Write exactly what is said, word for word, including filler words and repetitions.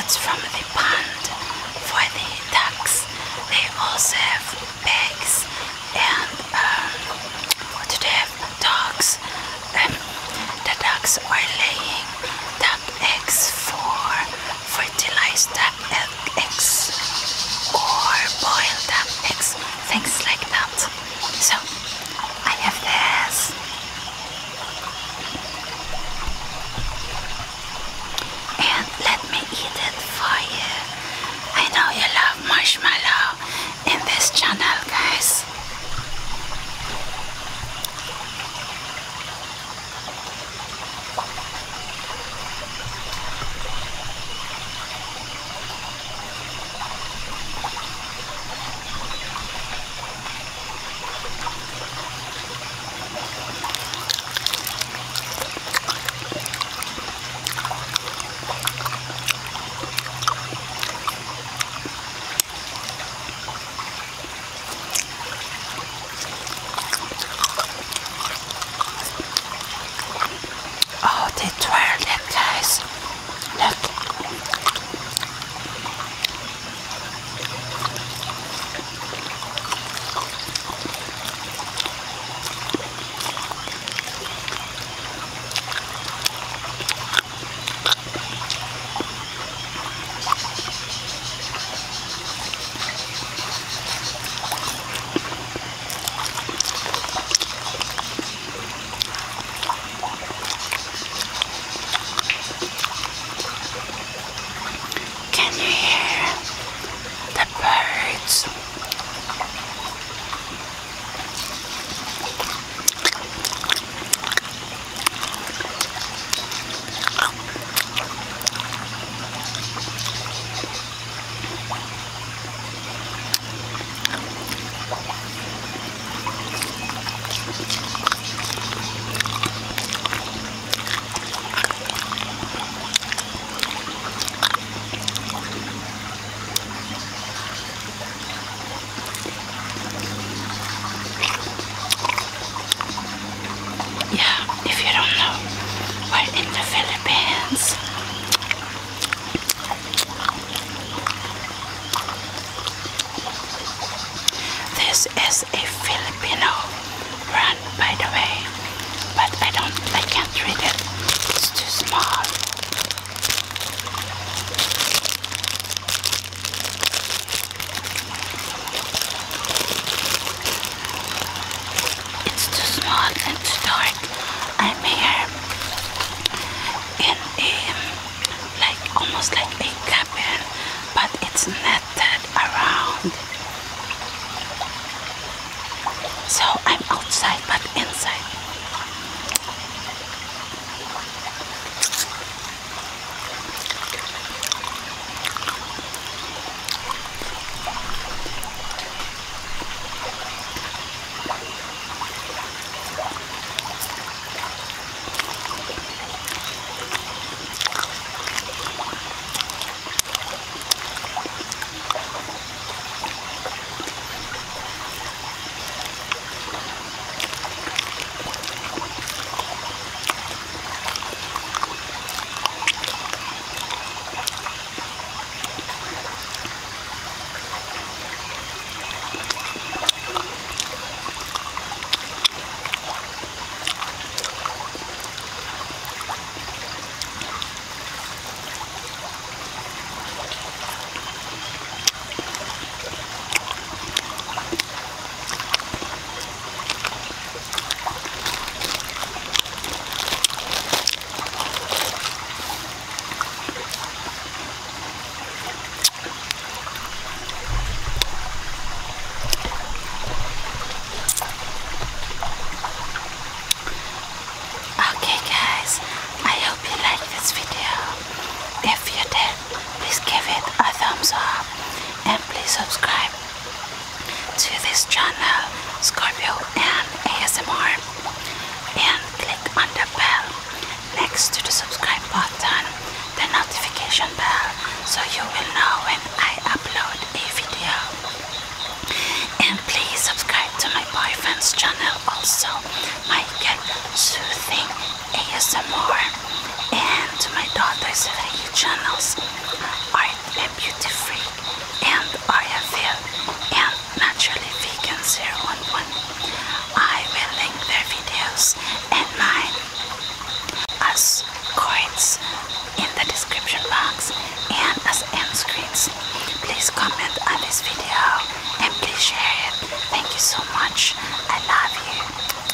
that's from the pond for the ducks. They also have pigs and um, what do they have? Dogs. Um, the ducks are laying duck eggs for fertilized duck eggs or boiled duck eggs, things like that. So I have this. And let me eat it for you. I know you love marshmallow in this channel, guys. Oh, they twirled it, guys. Look. Can you hear the birds? Yeah, if you don't know, we're in the Philippines. This is a Filipino brand, by the way, but I don't, I can't read it. It's too small. It's too small and too dark. I'm here in a, like, almost like a cabin, but it's netted around. So I'm outside, but inside. Okay guys, I hope you liked this video. If you did, please give it a thumbs up and please subscribe to this channel, Scorpio and A S M R, and click on the bell next to the subscribe button, the notification bell, so you will know when I upload a video. And please subscribe to my boyfriend's channel also, Michael Soothing A S M R, and to my daughter exclusively channels, Art and Beauty Freak and Ariaville and Naturally Vegan zero one one. I will link their videos and mine as cards in the description box and as end screens. Please comment on this video and please share it. Thank you so much. I love you.